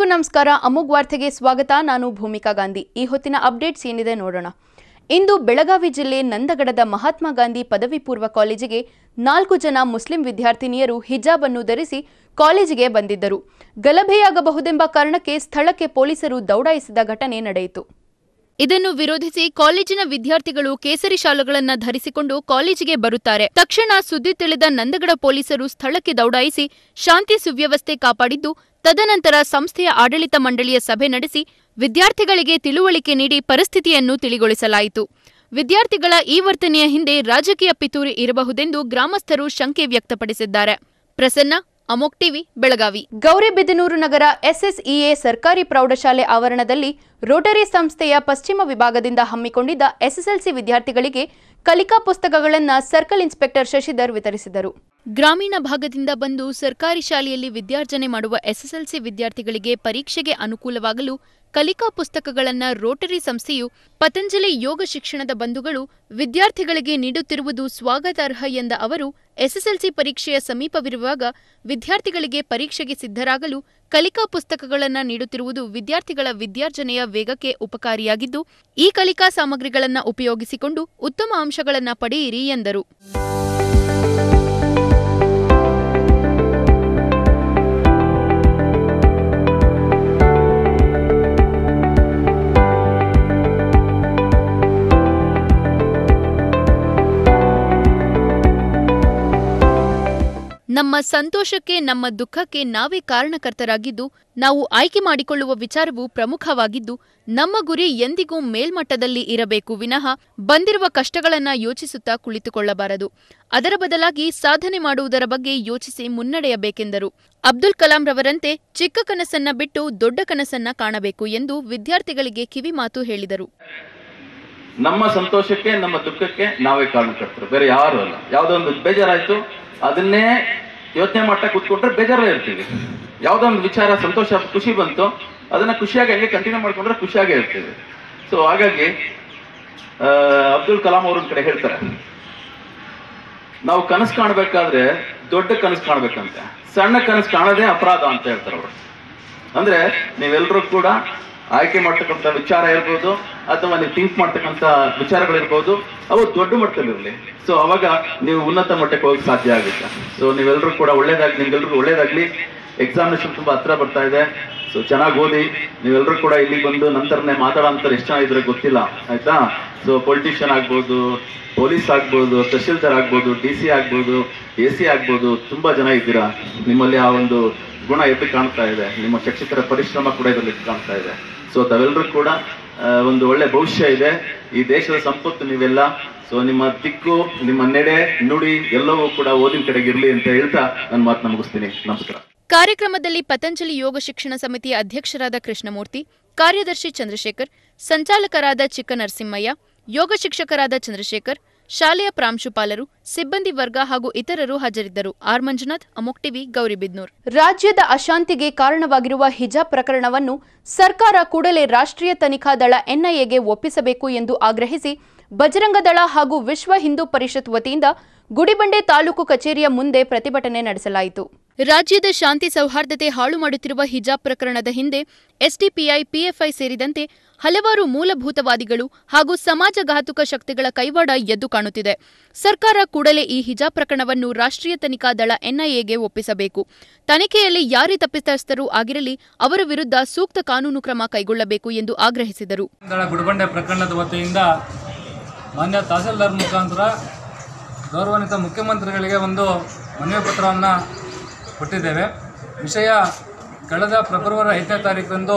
ಎಲ್ಲರಿಗೂ ನಮಸ್ಕಾರ. ಅಮೋಘ್ ವಾರ್ತೆಗೆ ಸ್ವಾಗತ. ನಾನು ಭೂಮಿಕಾ ಗಾಂಧಿ. ಈ ಹೊತ್ತಿನ ಅಪ್ಡೇಟ್ಸ್ ಏನಿದೆ ನೋಡೋಣ. ಇಂದು ಬೆಳಗಾವಿ ಜಿಲ್ಲೆ ನಂದಗಡದ ಮಹಾತ್ಮ ಗಾಂಧಿ ಪದವಿ ಪೂರ್ವ ಕಾಲೇಜಿಗೆ 4 ಜನ ಮುಸ್ಲಿಂ ವಿದ್ಯಾರ್ಥಿನಿಯರು ಹಿಜಾಬ್ ಅನ್ನು ಧರಿಸಿ ಕಾಲೇಜಿಗೆ ಬಂದಿದ್ದರು. ಗಲಭೆಯಾಗಬಹುದೆಂಬ ಕಾರಣಕ್ಕೆ ಸ್ಥಳಕ್ಕೆ ಪೊಲೀಸರು ದೌಡಾಯಿಸಿದ ಘಟನೆ ನಡೆಯಿತು. ಇದನ್ನು ವಿರೋಧಿಸಿ ಕಾಲೇಜಿನ ವಿದ್ಯಾರ್ಥಿಗಳು ಕೇಸರಿ ಶಾಲುಗಳನ್ನು ಧರಿಸಿಕೊಂಡು ಕಾಲೇಜಿಗೆ ಬರುತ್ತಾರೆ. ತಕ್ಷಣ ಸುದ್ದಿ ತಿಳಿದ ನಂದಗಡ ಪೊಲೀಸರು ಸ್ಥಳಕ್ಕೆ ದೌಡಾಯಿಸಿ ಶಾಂತಿ ಸುವ್ಯವಸ್ಥೆ ಕಾಪಾಡಿದ್ದು, ತದನಂತರ ಸಂಸ್ಥೆಯ ಆಡಳಿತ ಮಂಡಳಿಯ ಸಭೆ ನಡೆಸಿ ವಿದ್ಯಾರ್ಥಿಗಳಿಗೆ ತಿಳುವಳಿಕೆ ನೀಡಿ ಪರಿಸ್ಥಿತಿಯನ್ನು ತಿಳಿಗೊಳಿಸಲಾಯಿತು. ವಿದ್ಯಾರ್ಥಿಗಳ ಈ ವರ್ತನೆಯ ಹಿಂದೆ ರಾಜಕೀಯ ಪಿತೂರಿ ಇರಬಹುದೆಂದು ಗ್ರಾಮಸ್ಥರು ಶಂಕೆ ವ್ಯಕ್ತಪಡಿಸಿದ್ದಾರೆ. ಪ್ರಸನ್ನ, ಅಮೋಘ್ ಟಿವಿ, ಬೆಳಗಾವಿ. ಗೌರಿಬಿದನೂರು ನಗರ ಎಸ್ಎಸ್ಇಎ ಸರ್ಕಾರಿ ಪ್ರೌಢಶಾಲೆ ಆವರಣದಲ್ಲಿ ರೋಟರಿ ಸಂಸ್ಥೆಯ ಪಶ್ಚಿಮ ವಿಭಾಗದಿಂದ ಹಮ್ಮಿಕೊಂಡಿದ್ದ ಎಸ್ಎಸ್ಎಲ್ಸಿ ವಿದ್ಯಾರ್ಥಿಗಳಿಗೆ ಕಲಿಕಾ ಪುಸ್ತಕಗಳನ್ನು ಸರ್ಕಲ್ ಇನ್ಸ್ಪೆಕ್ಟರ್ ಶಶಿಧರ್ ವಿತರಿಸಿದರು. ಗ್ರಾಮೀಣ ಭಾಗದಿಂದ ಬಂದು ಸರ್ಕಾರಿ ಶಾಲೆಯಲ್ಲಿ ವಿದ್ಯಾರ್ಜನೆ ಮಾಡುವ ಎಸ್ಎಸ್ಎಲ್ಸಿ ವಿದ್ಯಾರ್ಥಿಗಳಿಗೆ ಪರೀಕ್ಷೆಗೆ ಅನುಕೂಲವಾಗಲು ಕಲಿಕಾ ಪುಸ್ತಕಗಳನ್ನು ರೋಟರಿ ಸಂಸ್ಥೆಯು ಪತಂಜಲಿ ಯೋಗ ಶಿಕ್ಷಣದ ಬಂಧುಗಳು ವಿದ್ಯಾರ್ಥಿಗಳಿಗೆ ನೀಡುತ್ತಿರುವುದು ಸ್ವಾಗತಾರ್ಹ ಎಂದ ಅವರು, ಎಸ್ಎಸ್ಎಲ್ಸಿ ಪರೀಕ್ಷೆಯ ಸಮೀಪವಿರುವಾಗ ವಿದ್ಯಾರ್ಥಿಗಳಿಗೆ ಪರೀಕ್ಷೆಗೆ ಸಿದ್ಧರಾಗಲು ಕಲಿಕಾ ಪುಸ್ತಕಗಳನ್ನು ನೀಡುತ್ತಿರುವುದು ವಿದ್ಯಾರ್ಥಿಗಳ ವಿದ್ಯಾರ್ಜನೆಯ ವೇಗಕ್ಕೆ ಉಪಕಾರಿಯಾಗಿದ್ದು, ಈ ಕಲಿಕಾ ಸಾಮಗ್ರಿಗಳನ್ನು ಉಪಯೋಗಿಸಿಕೊಂಡು ಉತ್ತಮ ಅಂಶಗಳನ್ನು ಪಡೆಯಿರಿ ಎಂದರು. ನಮ್ಮ ಸಂತೋಷಕ್ಕೆ, ನಮ್ಮ ದುಃಖಕ್ಕೆ ನಾವೇ ಕಾರಣಕರ್ತರಾಗಿದ್ದು, ನಾವು ಆಯ್ಕೆ ಮಾಡಿಕೊಳ್ಳುವ ವಿಚಾರವು ಪ್ರಮುಖವಾಗಿದ್ದು, ನಮ್ಮ ಗುರಿ ಎಂದಿಗೂ ಮೇಲ್ಮಟ್ಟದಲ್ಲಿ ಇರಬೇಕು ವಿನಃ ಬಂದಿರುವ ಕಷ್ಟಗಳನ್ನು ಯೋಚಿಸುತ್ತಾ ಕುಳಿತುಕೊಳ್ಳಬಾರದು. ಅದರ ಬದಲಾಗಿ ಸಾಧನೆ ಮಾಡುವುದರ ಬಗ್ಗೆ ಯೋಚಿಸಿ ಮುನ್ನಡೆಯಬೇಕೆಂದರು. ಅಬ್ದುಲ್ ಕಲಾಂ ರವರಂತೆ ಚಿಕ್ಕ ಕನಸನ್ನ ಬಿಟ್ಟು ದೊಡ್ಡ ಕನಸನ್ನ ಕಾಣಬೇಕು ಎಂದು ವಿದ್ಯಾರ್ಥಿಗಳಿಗೆ ಕಿವಿಮಾತು ಹೇಳಿದರು. ನಮ್ಮ ಸಂತೋಷಕ್ಕೆ, ನಮ್ಮ ದುಃಖಕ್ಕೆ ನಾವೇ ಕಾರಣಕರ್ತರು, ಬೇರೆ ಯಾರು ಅಲ್ಲ. ಯಾವುದೋ ಒಂದು ಬೇಜಾರಾಯ್ತು, ಅದನ್ನೇ ಯೋಚನೆ ಮಾಡ್ತಾ ಕೂತ್ಕೊಂಡ್ರೆ ಬೇಜಾರೇ ಇರ್ತೀವಿ. ಯಾವುದೋ ಒಂದು ವಿಚಾರ ಸಂತೋಷ, ಖುಷಿ ಬಂತು, ಅದನ್ನ ಖುಷಿಯಾಗಿ ಹಂಗೆ ಕಂಟಿನ್ಯೂ ಮಾಡ್ಕೊಂಡ್ರೆ ಖುಷಿಯಾಗೇ ಇರ್ತೀವಿ. ಸೊ ಹಾಗಾಗಿ ಅಬ್ದುಲ್ ಕಲಾಂ ಅವ್ರ ಕಡೆ ಹೇಳ್ತಾರೆ, ನಾವು ಕನಸು ಕಾಣಬೇಕಾದ್ರೆ ದೊಡ್ಡ ಕನಸು ಕಾಣ್ಬೇಕಂತೆ, ಸಣ್ಣ ಕನಸು ಕಾಣೋದೇ ಅಪರಾಧ ಅಂತ ಹೇಳ್ತಾರೆ ಅವರು. ಅಂದ್ರೆ ನೀವೆಲ್ಲರೂ ಕೂಡ ಆಯ್ಕೆ ಮಾಡ್ತಕ್ಕಂಥ ವಿಚಾರ ಇರ್ಬೋದು ಅಥವಾ ನೀವು ಥಿಂಕ್ ಮಾಡ್ತಕ್ಕಂಥ ವಿಚಾರಗಳಿರ್ಬೋದು, ಅವು ದೊಡ್ಡ ಮಟ್ಟದಲ್ಲಿರಲಿ. ಸೊ ಅವಾಗ ನೀವು ಉನ್ನತ ಮಟ್ಟಕ್ಕೆ ಹೋಗಕ್ಕೆ ಸಾಧ್ಯ ಆಗುತ್ತೆ. ಸೊ ನೀವೆಲ್ಲರೂ ಕೂಡ ನಿಮ್ಗೆಲ್ರಿಗೂ ಒಳ್ಳೇದಾಗ್ಲಿ. ಎಕ್ಸಾಮಿನೇಷನ್ ತುಂಬಾ ಹತ್ರ ಬರ್ತಾ ಇದೆ. ಸೊ ಚೆನ್ನಾಗಿ ಓದಿ. ನೀವೆಲ್ಲರೂ ಕೂಡ ಇಲ್ಲಿಗೆ ಬಂದು ನಂತರನೇ ಮಾತಾಡೋಂಥವ್ರು ಎಷ್ಟು ಜನ ಇದ್ರೆ ಗೊತ್ತಿಲ್ಲ, ಆಯ್ತಾ? ಸೊ ಪೊಲಿಟಿಷಿಯನ್ ಆಗ್ಬೋದು, ಪೊಲೀಸ್ ಆಗ್ಬೋದು, ತಹಶೀಲ್ದಾರ್ ಆಗ್ಬೋದು, DC ಆಗ್ಬೋದು, AC ಆಗ್ಬೋದು, ತುಂಬಾ ಜನ ಇದ್ದೀರಾ. ನಿಮ್ಮಲ್ಲಿ ಆ ಒಂದು ಗುಣ ಎದ್ದು ಕಾಣ್ತಾ ಇದೆ. ನಿಮ್ಮ ಶಿಕ್ಷಕರ ಪರಿಶ್ರಮ ಕೂಡ ಇದರಲ್ಲಿ ಕಾಣ್ತಾ ಇದೆ. ಸೊ ತಾವೆಲ್ಲರೂ ಕೂಡ ಒಂದು ಒಳ್ಳೆ ಭವಿಷ್ಯ ಇದೆ. ಈ ದೇಶದ ಸಂಪತ್ತು ನೀವೆಲ್ಲ. ಸೊ ನಿಮ್ಮ ದಿಕ್ಕು, ನಿಮ್ಮ ನೆಡೆ, ನುಡಿ ಎಲ್ಲವೂ ಕೂಡ ಓದಿನ ಕಡೆಗೆ ಇರಲಿ ಅಂತ ಹೇಳ್ತಾ ನನ್ನ ಮಾತನ್ನ ಮುಗಿಸ್ತೀನಿ. ನಮಸ್ಕಾರ. ಕಾರ್ಯಕ್ರಮದಲ್ಲಿ ಪತಂಜಲಿ ಯೋಗ ಶಿಕ್ಷಣ ಸಮಿತಿಯ ಅಧ್ಯಕ್ಷರಾದ ಕೃಷ್ಣಮೂರ್ತಿ, ಕಾರ್ಯದರ್ಶಿ ಚಂದ್ರಶೇಖರ್, ಸಂಚಾಲಕರಾದ ಚಿಕ್ಕನರಸಿಂಹಯ್ಯ, ಯೋಗ ಶಿಕ್ಷಕರಾದ ಚಂದ್ರಶೇಖರ್, ಶಾಲೆಯ ಪ್ರಾಂಶುಪಾಲರು, ಸಿಬ್ಬಂದಿ ವರ್ಗ ಹಾಗೂ ಇತರರು ಹಾಜರಿದ್ದರು. R Manjunath, Amogh TV, Gauribidanur. ರಾಜ್ಯದ ಅಶಾಂತಿಗೆ ಕಾರಣವಾಗಿರುವ ಹಿಜಾಬ್ ಪ್ರಕರಣವನ್ನು ಸರ್ಕಾರ ಕೂಡಲೇ ರಾಷ್ಟ್ರೀಯ ತನಿಖಾ ದಳ NIAಗೆ ಒಪ್ಪಿಸಬೇಕು ಎಂದು ಆಗ್ರಹಿಸಿ ಬಜರಂಗ ದಳ ಹಾಗೂ ವಿಶ್ವ ಹಿಂದೂ ಪರಿಷತ್ ವತಿಯಿಂದ ಗುಡಿಬಂಡೆ ತಾಲೂಕು ಕಚೇರಿಯ ಮುಂದೆ ಪ್ರತಿಭಟನೆ ನಡೆಸಲಾಯಿತು. ರಾಜ್ಯದ ಶಾಂತಿ ಸೌಹಾರ್ದತೆ ಹಾಳು ಮಾಡುತ್ತಿರುವ ಹಿಜಾಬ್ ಪ್ರಕರಣದ ಹಿಂದೆ SDPI, PFI ಸೇರಿದಂತೆ ಹಲವಾರು ಮೂಲಭೂತವಾದಿಗಳು ಹಾಗೂ ಸಮಾಜಘಾತುಕ ಶಕ್ತಿಗಳ ಕೈವಾಡ ಎದ್ದು ಕಾಣುತ್ತಿದೆ. ಸರ್ಕಾರ ಕೂಡಲೇ ಈ ಹಿಜಾಬ್ ಪ್ರಕರಣವನ್ನು ರಾಷ್ಟ್ರೀಯ ತನಿಖಾ ದಳ NIAಗೆ ಒಪ್ಪಿಸಬೇಕು. ತನಿಖೆಯಲ್ಲಿ ಯಾರೇ ತಪ್ಪಿತಸ್ಥರು ಆಗಿರಲಿ ಅವರ ವಿರುದ್ಧ ಸೂಕ್ತ ಕಾನೂನು ಕ್ರಮ ಕೈಗೊಳ್ಳಬೇಕು ಎಂದು ಆಗ್ರಹಿಸಿದರು. ಗುಡಿಬಂಡೆ ಪ್ರಕರಣದ ವತಿಯಿಂದ ಮಾನ್ಯ ತಹಸೀಲ್ದಾರ್ ಮುಖಾಂತರ ಗೌರವಾನ್ವಿತ ಮುಖ್ಯಮಂತ್ರಿಗಳಿಗೆ ಒಂದು ಮನವಿ ಪತ್ರವನ್ನು ಕೊಟ್ಟಿದ್ದೇವೆ. ವಿಷಯ ಕಳೆದ ಫೆಬ್ರವರಿ 5ನೇ ತಾರೀಕರಂದು